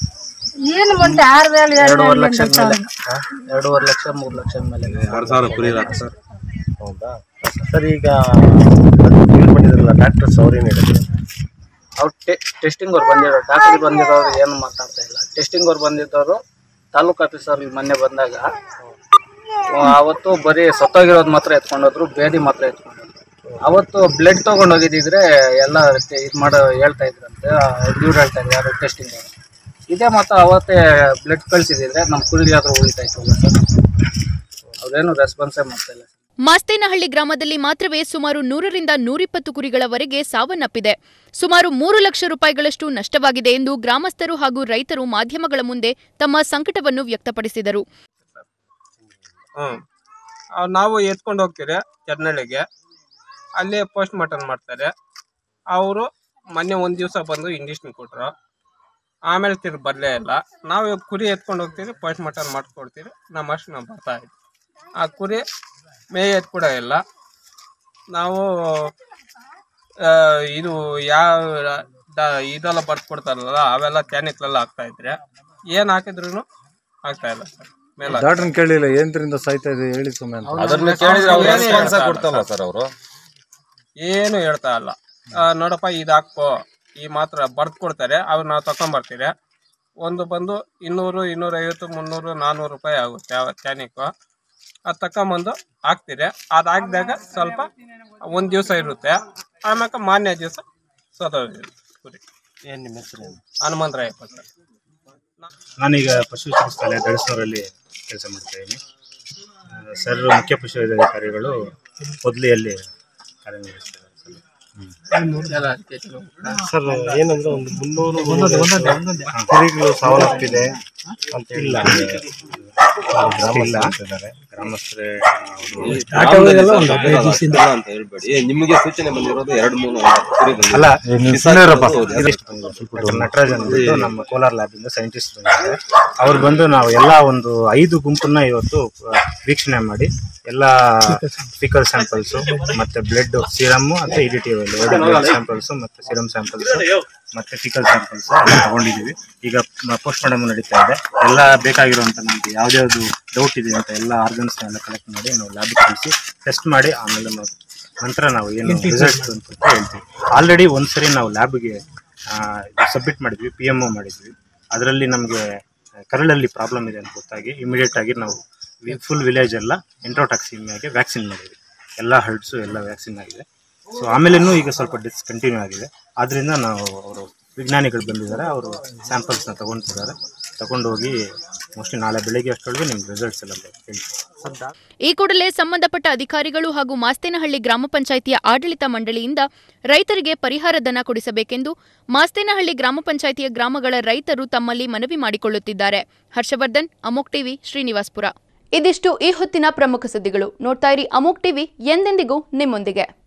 2.5 ಲಕ್ಷ ಮೇಲೆ, 2.5 ಲಕ್ಷ 3 ಲಕ್ಷ ಮೇಲೆ 6,000 ಕುರಿ ಸರ್. ಹೌದಾ ಸರ್? ಈಗ ಬಂದಿದ್ರಲ್ಲ ಡಾಕ್ಟರ್ಸ್ ಅವ್ರೇನು ಹೇಳಿದ್ರು? ಅವ್ರು ಟೆಸ್ಟಿಂಗ್ ಅವ್ರು ಬಂದಿರೋರು, ಡಾಕ್ಟರ್ ಬಂದಿರೋರು ಏನು ಮಾತಾಡ್ತಾ ಇಲ್ಲ. ಟೆಸ್ಟಿಂಗ್ ಅವ್ರು ಬಂದಿದ್ದವರು ತಾಲೂಕು ಆಫೀಸರ್ ಮೊನ್ನೆ ಬಂದಾಗ ಅವತ್ತು ಬರೀ ಸತ್ತೋಗಿರೋದು ಮಾತ್ರ ಎತ್ಕೊಂಡೋದ್ರು, ಬೇದಿ ಮಾತ್ರ ಎತ್ಕೊಂಡೋದ್ರು. ಅವತ್ತು ಬ್ಲಡ್ ತೊಗೊಂಡು ಹೋಗಿದ್ದಿದ್ರೆ ಎಲ್ಲ ಇದು ಮಾಡೋ ಹೇಳ್ತಾ ಇದ್ರಂತೆ, ಇವ್ರು ಹೇಳ್ತಾ ಇದ್ರು ಯಾರು ಟೆಸ್ಟಿಂಗ್ ಅವರು. ಇದೇ ಮಾತ್ರ ಅವತ್ತೇ ಬ್ಲಡ್ ಕಳಿಸಿದ್ರೆ ನಮ್ಮ ಕುರಿ ಆದರೂ ಉಳಿತಾ ಇತ್ತು ಸರ್. ಅವ್ರೇನು ರೆಸ್ಪಾನ್ಸೇ ಮಾಡ್ತಾ ಇಲ್ಲ. ಮಾಸ್ತೇನಹಳ್ಳಿ ಗ್ರಾಮದಲ್ಲಿ ಮಾತ್ರವೇ ಸುಮಾರು 100ರಿಂದ 120 ಕುರಿಗಳವರೆಗೆ ಸಾವನ್ನಪ್ಪಿದೆ. ಸುಮಾರು 3 ಲಕ್ಷ ರೂಪಾಯಿಗಳಷ್ಟು ನಷ್ಟವಾಗಿದೆ ಎಂದು ಗ್ರಾಮಸ್ಥರು ಹಾಗೂ ರೈತರು ಮಾಧ್ಯಮಗಳ ಮುಂದೆ ತಮ್ಮ ಸಂಕಟವನ್ನು ವ್ಯಕ್ತಪಡಿಸಿದರು. ನಾವು ಎತ್ಕೊಂಡು ಹೋಗ್ತೀರಿ ಕೆರ್ನಳ್ಳಿಗೆ, ಅಲ್ಲಿ ಪೋಸ್ಟ್ ಮಾರ್ಟಮ್ ಮಾಡ್ತಾರೆ. ಅವರು ಮೊನ್ನೆ ಒಂದು ದಿವಸ ಬಂದು ಇಂಜೆಕ್ಷನ್ ಕೊಟ್ಟರು, ಆಮೇಲೆ ತಿರ್ಗಿ ಬರಲೇ ಇಲ್ಲ. ನಾವು ಕುರಿ ಎತ್ಕೊಂಡು ಹೋಗ್ತೀವಿ, ಪೋಸ್ಟ್ ಮಾರ್ಟಮ್ ಮಾಡಿಸ್ಕೊಡ್ತೀವಿ, ನಮ್ಮಷ್ಟು ನಾವು ಬರ್ತಾ ಇದ್ವಿ. ಆ ಕುರಿ ಮೇಯದ್ ಕೂಡ ಇಲ್ಲ. ನಾವು ಇದು ಇದೆಲ್ಲ ಬರ್ದು ಕೊಡ್ತಾರಲ್ಲ, ಅವೆಲ್ಲ ಕ್ಯಾನಿಕ್ಲೆಲ್ಲ ಹಾಕ್ತಾ ಇದ್ರೆ ಏನು ಹಾಕಿದ್ರು ಆಗ್ತಾ ಇಲ್ಲ ಸರ್. ಡಾಕ್ಟರ್ ಕೇಳಿಲ್ಲ ಏನ್ರಿಂದ ಸಾಯ್ತಾ ಇದೆ ಹೇಳಿ ಸುಮ್ಮನೆ. ಏನು ಹೇಳ್ತಾ ಇಲ್ಲ. ನೋಡಪ್ಪ ಇದು ಹಾಕೋ, ಈ ಮಾತ್ರ ಬರ್ದು ಕೊಡ್ತಾರೆ, ಅವ್ರು ನಾವು ತಗೊಂಬರ್ತೀರಿ. ಒಂದು ಬಂದು 200, 250, 300, 400 ರೂಪಾಯಿ ಆಗುತ್ತೆ ಕ್ಯಾನಿಕ್ಕು. ಅದು ತಗೊಂಬಂದು ಹಾಕ್ತೀರಿ. ಅದು ಹಾಕಿದಾಗ ಸ್ವಲ್ಪ ಒಂದು ದಿವಸ ಇರುತ್ತೆ, ಆಮ್ಯಾಕ ಮಾನ್ಯ ದಿವಸ ಸತ್ತೋಗಿರುತ್ತೆ ಕುರಿ. ಏನು ನಿಮ್ಮ ಹೆಸರು? ಹನುಮಂತರಾಯಪ್ಪ ಸರ್. ನಾನೀಗ ಪಶು ಚಿಕಿತ್ಸಾಲಯ ದಳಸೂರಲ್ಲಿ ಕೆಲಸ ಮಾಡ್ತಾ ಇದ್ದೀನಿ ಸರ್. ಮುಖ್ಯ ಪಶು ಅಧಿಕಾರಿಗಳು ಮೊದಲಿಯಲ್ಲಿ ಕಾರ್ಯನಿರ್ವಹಿಸ್ತಾರೆ ಸರ್. ಏನಂದ್ರೆ ಒಂದು 300 ಕುರಿಗಳು ಸಾವನ್ನಪ್ಪಿದೆ ಅಂತ ಇಲ್ಲ ಗ್ರಾಮಸ್ಥರೇ ಅಂತ ಹೇಳ್ಬೇಡಿ. ನಿಮಗೆ ಸೂಚನೆ ಬಂದಿರೋದು 2-3 ಅಲ್ಲ. ನಟರಾಜ್ ಅಂದ್ಬಿಟ್ಟು ನಮ್ಮ ಕೋಲಾರ ಲ್ಯಾಬಿಂದ ಸೈಂಟಿಸ್ಟ್ ಬಂದಿದ್ದಾರೆ. ಅವ್ರು ಬಂದು ನಾವು ಎಲ್ಲ ಒಂದು 5 ಗುಂಪನ್ನ ಇವತ್ತು ವೀಕ್ಷಣೆ ಮಾಡಿ ಎಲ್ಲ ಫಿಕಲ್ ಸ್ಯಾಂಪಲ್ಸು ಮತ್ತು ಬ್ಲಡ್ ಸಿರಮ್ ಮತ್ತು EDT ಬ್ಲಡ್ ಸ್ಯಾಂಪಲ್ಸು ಮತ್ತು ಸಿರಮ್ ಸ್ಯಾಂಪಲ್ಸು ಮತ್ತು ಫಿಕಲ್ ಸ್ಯಾಂಪಲ್ಸ್ ಎಲ್ಲ ತಗೊಂಡಿದ್ದೀವಿ. ಈಗ ಪೋಸ್ಟ್ ಮಾರ್ಟಮ್ ನಡೀತಾ ಇದೆ. ಎಲ್ಲ ಬೇಕಾಗಿರುವಂಥ ನಮಗೆ ಯಾವ್ದ್ಯಾವ್ದು ಡೌಟ್ ಇದೆ ಅಂತ ಎಲ್ಲ ಆರ್ಗನ್ಸ್ನ ಎಲ್ಲ ಕಲೆಕ್ಟ್ ಮಾಡಿ ನಾವು ಲ್ಯಾಬಿಗೆ ಕಳಿಸಿ ಟೆಸ್ಟ್ ಮಾಡಿ ಆಮೇಲೆ ನಂತರ ನಾವು ಏನು ರಿಸಲ್ಟ್ ಅಂತ ಹೇಳ್ತೀವಿ. ಆಲ್ರೆಡಿ ಒಂದ್ಸರಿ ನಾವು ಲ್ಯಾಬ್ಗೆ ಸಬ್ಮಿಟ್ ಮಾಡಿದ್ವಿ, PMO ಮಾಡಿದ್ವಿ. ಅದರಲ್ಲಿ ನಮಗೆ ಕರಳಲ್ಲಿ ಪ್ರಾಬ್ಲಮ್ ಇದೆ ಅಂತ ಗೊತ್ತಾಗಿ ಇಮಿಡಿಯೇಟ್ ಆಗಿ ನಾವು ಫುಲ್ ವಿಲೇಜ್ ಎಲ್ಲ ಎಂಟ್ರೋಟಾಕ್ಸಿಮಿಯಾಗೆ ವ್ಯಾಕ್ಸಿನ್ ಮಾಡಿದ್ವಿ. ಎಲ್ಲ ಹರ್ಡ್ಸು ಎಲ್ಲ ವ್ಯಾಕ್ಸಿನ್ ಆಗಿದೆ. ಸೊ ಆಮೇಲೇನೂ ಈಗ ಸ್ವಲ್ಪ ಡಿಸ್ಕಂಟಿನ್ಯೂ ಆಗಿದೆ. ಆದ್ದರಿಂದ ನಾವು ಅವರು ವಿಜ್ಞಾನಿಗಳು ಬಂದಿದ್ದಾರೆ, ಅವರು ಸ್ಯಾಂಪಲ್ಸ್ನ ತಗೊಂಡಿದ್ದಾರೆ. ತಗೊಂಡೋಗಿ ಮೋಸ್ಟ್ಲಿ ನಾಳೆ ಬೆಳಗ್ಗೆ ಅಷ್ಟೊಳಗೆ ನಿಮ್ಗೆ ರಿಸಲ್ಟ್ಸ್ ಎಲ್ಲ ಹೇಳ್ತೀವಿ. ಈ ಕೂಡಲೇ ಸಂಬಂಧಪಟ್ಟ ಅಧಿಕಾರಿಗಳು ಹಾಗೂ ಮಾಸ್ತೇನಹಳ್ಳಿ ಗ್ರಾಮ ಪಂಚಾಯಿತಿಯ ಆಡಳಿತ ಮಂಡಳಿಯಿಂದ ರೈತರಿಗೆ ಪರಿಹಾರ ಧನ ಕೊಡಿಸಬೇಕೆಂದು ಮಾಸ್ತೇನಹಳ್ಳಿ ಗ್ರಾಮ ಪಂಚಾಯಿತಿಯ ಗ್ರಾಮಗಳ ರೈತರು ತಮ್ಮಲ್ಲಿ ಮನವಿ ಮಾಡಿಕೊಳ್ಳುತ್ತಿದ್ದಾರೆ. ಹರ್ಷವರ್ಧನ್, ಅಮೋಕ್ ಟಿವಿ, ಶ್ರೀನಿವಾಸಪುರ. ಇದಿಷ್ಟು ಈ ಹೊತ್ತಿನ ಪ್ರಮುಖ ಸುದ್ದಿಗಳು. ನೋಡ್ತಾ ಇರಿ ಅಮೋಕ್ ಟಿವಿ, ಎಂದೆಂದಿಗೂ ನಿಮ್ಮೊಂದಿಗೆ.